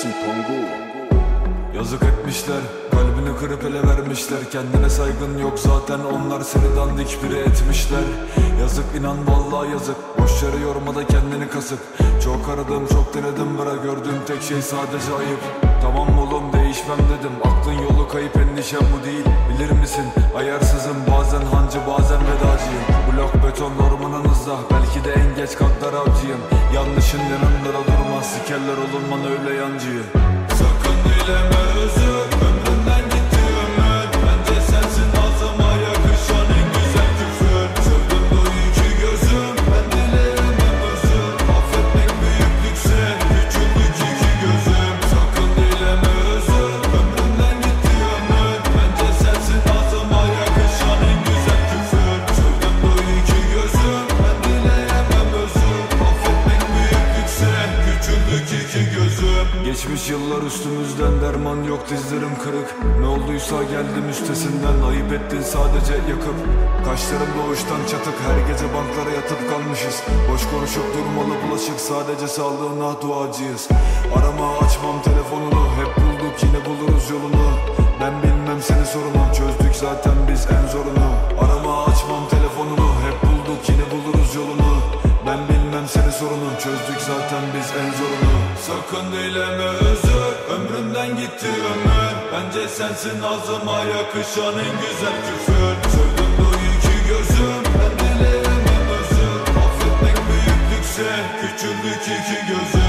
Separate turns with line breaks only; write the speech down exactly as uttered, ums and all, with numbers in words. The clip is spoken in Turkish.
C Pongo.
Yazık etmişler, kalbini kırıp ele vermişler. Kendine saygın yok zaten, onlar seni dandik biri etmişler. Yazık inan vallahi yazık, boş yere yorma da kendini kasıp. Çok aradım çok denedim bıra, gördüğüm tek şey sadece ayıp. Tamam oğlum değişmem dedim, aklın yolu kayıp, endişem bu değil. Bilir misin ayarsızım, bazen hancı bazen vedacıyım. Blok beton ormanınızda, belki de en geç katlar avcıyım. Yanlışın yanında durmaz, sikerler olurman öyle yancıyı. Sakın dileme özür, ömrümden gitti ömür. Bence sensin ağzıma yakışan en güzel küfür. Sevdim bu iki gözüm, ben dileyemem özür. Affetmek büyüklükse, küçüklük iki gözüm. Sakın dileme özür, ömrümden gitti ömür. Bence sensin ağzıma yakışan en güzel küfür. Sevdim bu iki gözüm, ben dileyemem özür. Affetmek büyüklükse, küçüklük iki gözüm. Geçmiş yıllar üstümüzden, derman yok dizlerim kırık. Ne olduysa geldim üstesinden, ayıp ettin sadece yakıp. Kaşlarım doğuştan çatık, her gece banklara yatıp kalmışız. Boş konuşup durmalı bulaşık, sadece sağlığına duacıyız. Arama açmam telefonunu, hep bulduk yine buluruz yolunu. Ben bilmem senin sorunu, çözdük zaten biz en zorunu. Arama açmam telefonunu, hep bulduk yine buluruz yolunu. Ben bilmem senin sorunun, çözdük zaten biz en zorunu. Sakın dileme özür, ömrümden gitti ömür. Bence sensin ağzıma yakışan en güzel küfür. Sevdim bu iki gözüm, ben dileyemem özür. Affetmek büyüklükse, küçüldük iki gözüm.